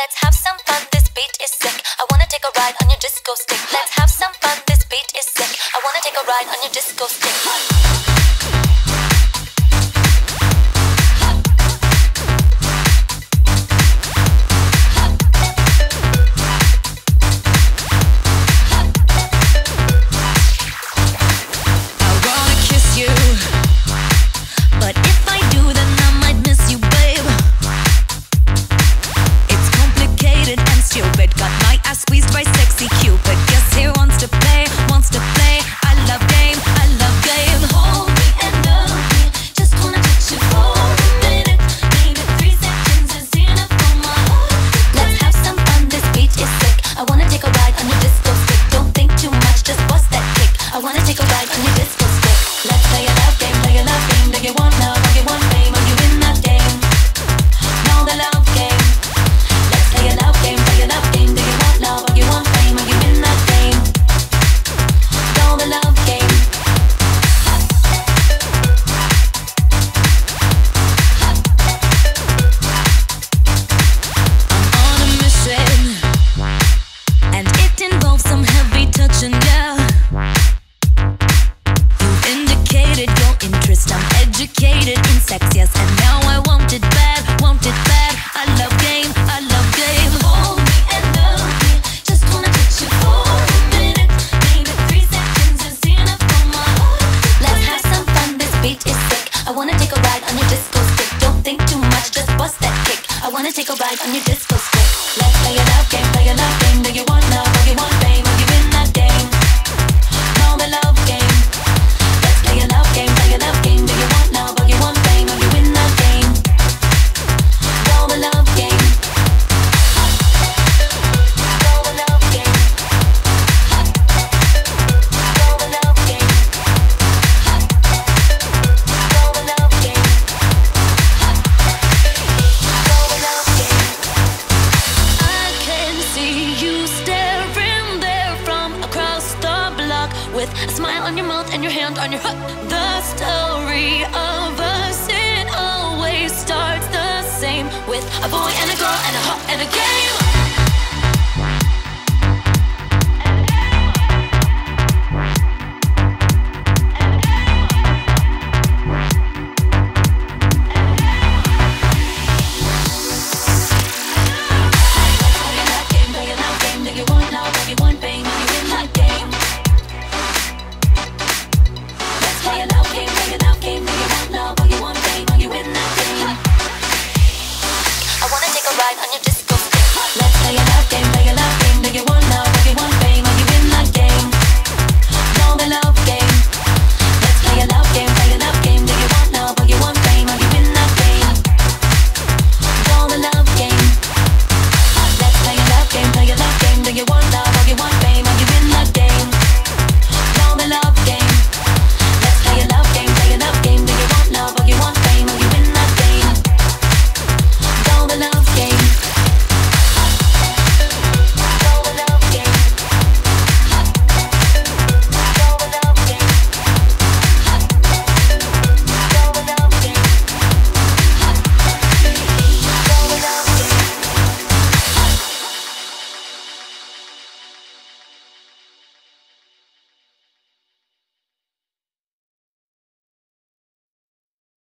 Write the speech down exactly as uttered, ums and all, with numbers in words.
Let's have some fun, this beat is sick. I wanna take a ride on your disco stick. Let's have some fun, this beat is sick. I wanna take a ride on your disco stick. Take a ride on your disco stick. Let's play a love game, play a love game. Do you want love? Do you want fame? Are you in that game? Know the love game. Let's play a love game, play a love game. Do you want love? Do you want fame? Are you in that game? Know the love game. Know the love game. Know the love game. Know the love game. With a smile on your mouth and your hand on your hip. The story of us, it always starts the same. With a boy and a girl and a hop and a girl.